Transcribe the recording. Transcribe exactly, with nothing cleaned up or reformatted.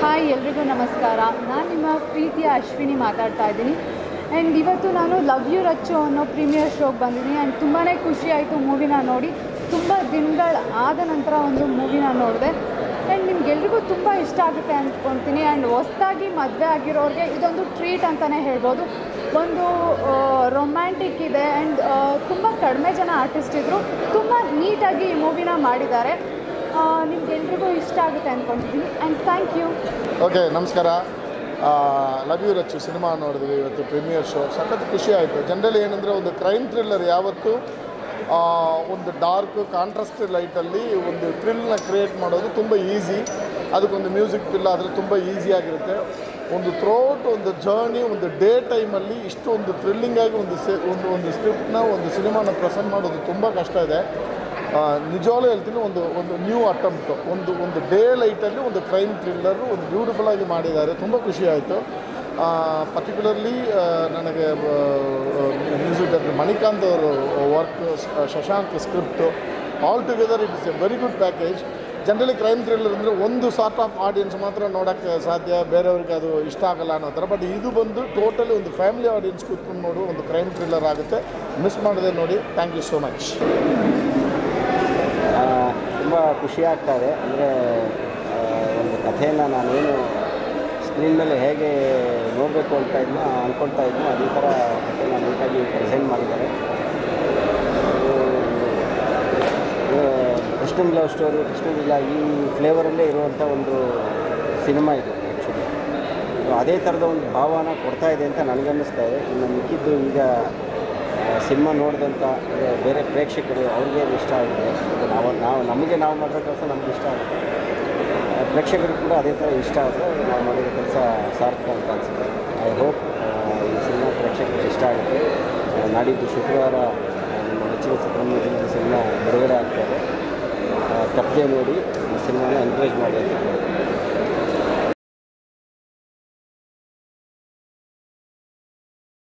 Hi ಎಲ್ರಿಗೂ ನಮಸ್ಕಾರ. ನಾನು ನಿಮ್ಮ ಪ್ರೀತಿಯ ಅಶ್ವಿನಿ ಮಾತಾಡ್ತಾ ಇದ್ದೀನಿ. ಆ್ಯಂಡ್ ಇವತ್ತು ನಾನು ಲವ್ ಯು ರಚ್ಚು ಅನ್ನೋ ಪ್ರೀಮಿಯರ್ ಶೋಗೆ ಬಂದಿದ್ದೀನಿ. ಆ್ಯಂಡ್ ತುಂಬಾ ಖುಷಿ ಆಯಿತು ಮೂವಿನ ನೋಡಿ. ತುಂಬ ದಿನಗಳು ಆದ ನಂತರ ಒಂದು ಮೂವಿನ ನೋಡಿದೆ. ಆ್ಯಂಡ್ ನಿಮ್ಗೆಲ್ರಿಗೂ ತುಂಬ ಇಷ್ಟ ಆಗುತ್ತೆ ಅಂದ್ಕೊಳ್ತೀನಿ. ಆ್ಯಂಡ್ ಹೊಸದಾಗಿ ಮದುವೆ ಆಗಿರೋರಿಗೆ ಇದೊಂದು ಟ್ರೀಟ್ ಅಂತಲೇ ಹೇಳ್ಬೋದು. ಒಂದು ರೊಮ್ಯಾಂಟಿಕ್ ಇದೆ ಆ್ಯಂಡ್ ತುಂಬ ಕಡಿಮೆ ಜನ ಆರ್ಟಿಸ್ಟ್ ಇದ್ದರು. ತುಂಬ ನೀಟಾಗಿ ಈ ಮೂವಿನ ಮಾಡಿದ್ದಾರೆ. ನಿಮ್ಗೆಲ್ರಿಗೂ ಇಷ್ಟ ಆಗುತ್ತೆ ಅಂದ್ಕೊಳ್ತಿದ್ದೀನಿ. And thank you. ಓಕೆ, ನಮಸ್ಕಾರ. ಲವ್ ಯು ರಚ್ಚು ಸಿನಿಮಾ ನೋಡಿದ್ವಿ ಇವತ್ತು ಪ್ರೀಮಿಯರ್ ಶೋ. ಸಖತ್ ಖುಷಿ ಆಯಿತು. ಜನರಲಿ ಏನಂದರೆ ಒಂದು ಕ್ರೈಮ್ ಥ್ರಿಲ್ಲರ್ ಯಾವತ್ತೂ ಒಂದು ಡಾರ್ಕ್ ಕಾಂಟ್ರಾಸ್ಟ್ ಲೈಟಲ್ಲಿ ಒಂದು ಥ್ರಿಲ್ನ ಕ್ರಿಯೇಟ್ ಮಾಡೋದು ತುಂಬ ಈಸಿ. ಅದಕ್ಕೊಂದು ಮ್ಯೂಸಿಕ್ ಫಿಲ್ ಆದರೆ ತುಂಬ ಈಸಿಯಾಗಿರುತ್ತೆ. ಒಂದು ಥ್ರೋಟ್ ಒಂದು ಜರ್ನಿ ಒಂದು ಡೇ ಟೈಮಲ್ಲಿ ಇಷ್ಟು ಒಂದು ಥ್ರಿಲ್ಲಿಂಗಾಗಿ ಒಂದು ಸೆ ಒಂದು ಒಂದು ಸ್ಕ್ರಿಪ್ಟ್ನ ಒಂದು ಸಿನಿಮಾನ ಪ್ರೆಸೆಂಟ್ ಮಾಡೋದು ತುಂಬ ಕಷ್ಟ ಇದೆ. ನಿಜವಾಗ್ಲೂ ಹೇಳ್ತೀನಿ, ಒಂದು ಒಂದು ನ್ಯೂ ಅಟೆಂಪ್ಟು ಒಂದು ಒಂದು ಡೇ ಲೈಟಲ್ಲಿ ಒಂದು ಕ್ರೈಮ್ ಥ್ರಿಲ್ಲರು ಒಂದು ಬ್ಯೂಟಿಫುಲ್ಲಾಗಿ ಮಾಡಿದ್ದಾರೆ. ತುಂಬ ಖುಷಿ ಆಯಿತು. ಪರ್ಟಿಕ್ಯುಲರ್ಲಿ ನನಗೆ ಮ್ಯೂಸಿಕ್ ಡೈರೆಕ್ಟರ್ ಮಣಿಕಾಂತ್ ಅವರು work, Shashank script, all together it is a very good package. Generally crime thriller ಅಂದರೆ ಒಂದು ಸಾರ್ಟ್ ಆಫ್ ಆಡಿಯನ್ಸ್ ಮಾತ್ರ ನೋಡೋಕ್ಕೆ ಸಾಧ್ಯ, ಬೇರೆಯವ್ರಿಗೆ ಅದು ಇಷ್ಟ ಆಗಲ್ಲ ಅನ್ನೋ ಥರ. ಬಟ್ ಇದು ಬಂದು ಟೋಟಲಿ ಒಂದು ಫ್ಯಾಮಿಲಿ ಆಡಿಯನ್ಸ್ ಕೂತ್ಕೊಂಡು ನೋಡುವ ಒಂದು ಕ್ರೈಮ್ ಥ್ರಿಲ್ಲರ್ ಆಗುತ್ತೆ. ಮಿಸ್ ಮಾಡದೆ ನೋಡಿ. Thank you so much. ತುಂಬ ಖುಷಿ ಆಗ್ತಾಯಿದೆ. ಅಂದರೆ ಒಂದು ಕಥೆಯನ್ನು ನಾನೇನು ಸ್ಕ್ರೀನ್ ಮೇಲೆ ಹೇಗೆ ನೋಡಬೇಕು ಅಂತ ಇದನ್ನ ಅಂದ್ಕೊಳ್ತಾ ಇದ್ನೋ ಅದೇ ಥರ ಕಥೆನ ನೀಟಾಗಿ ಪ್ರೆಸೆಂಟ್ ಮಾಡಿದ್ದಾರೆ. ಕೃಷ್ಣನ್ ಲವ್ ಸ್ಟೋರಿ, ಕೃಷ್ಣನಿಲ್ಲ ಈ ಫ್ಲೇವರಲ್ಲೇ ಇರುವಂಥ ಒಂದು ಸಿನಿಮಾ ಇದು ಆ್ಯಕ್ಚುಲಿ. ಅದೇ ಥರದ ಒಂದು ಭಾವನ ಕೊಡ್ತಾ ಇದೆ ಅಂತ ನನಗನ್ನಿಸ್ತಾ ಇದೆ. ಇನ್ನು ಮಿಕ್ಕಿದ್ದು ಈಗ ಸಿನಿಮಾ ನೋಡಿದಂಥ ಬೇರೆ ಪ್ರೇಕ್ಷಕರು ಅವ್ರಿಗೆ ಇಷ್ಟ ಆಗುತ್ತೆ. ನಾವು ನಾವು ನಮಗೆ ನಾವು ಮಾಡಿರೋ ಕೆಲಸ ನಮ್ಗೆ ಇಷ್ಟ ಆಗುತ್ತೆ. ಪ್ರೇಕ್ಷಕರು ಕೂಡ ಅದೇ ಥರ ಇಷ್ಟ ಆದರೆ ನಾವು ಮಾಡಿರೋ ಕೆಲಸ ಸಾರ್ಥಕ ಅಂತ ಅನಿಸುತ್ತೆ. ಐ ಹೋಪ್ ಈ ಸಿನಿಮಾ ಪ್ರೇಕ್ಷಕರಿಗೆ ಇಷ್ಟ ಆಗುತ್ತೆ. ನಾಡಿದ್ದು ಶುಕ್ರವಾರ ನಮ್ಮ ನೆಚ್ಚಿನ ಚಿತ್ರರಂಗದ ಸಿನಿಮಾ ಬಿಡುಗಡೆ ಆಗ್ತಾರೆ. ತಪ್ಪದೆ ನೋಡಿ ಈ ಸಿನಿಮಾನ ಎನ್ಕರೇಜ್ ಮಾಡಿ ಅಂತ.